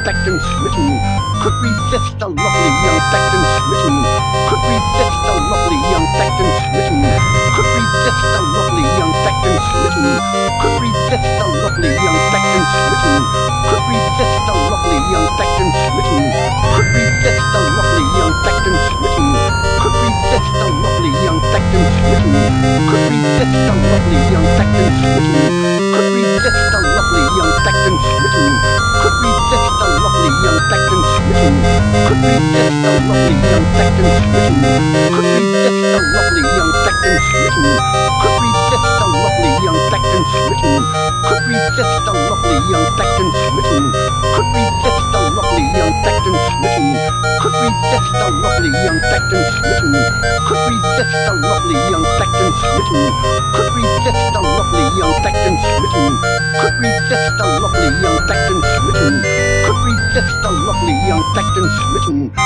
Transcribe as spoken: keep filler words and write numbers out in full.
Beckton smitten, could resist the lovely young Beckton smitten, could resist the lovely young Beckton smitten, could resist the lovely young Beckton smitten, could resist the lovely young Beckton smitten, could resist the lovely young Beckton smitten, could resist the lovely young Beckton smitten, could resist the lovely young Beckton smitten, could resist the lovely young Beckton smitten, could resist the lovely young Beckton smitten, could resist the lovely young Beckton smitten, could resist the lovely young Beckton smitten, could resist the lovely young Beckton smitten, could resist the lovely young Beckton smitten, could resist the lovely young Beckton smitten, could resist the lovely young Beckton smitten, could resist the lovely young Beckton smitten, could resist the lovely young Beckton smitten, could resist the lovely young Beckton smitten, could resist the lovely young Beckton smitten, could resist the lovely young Beckton smitten.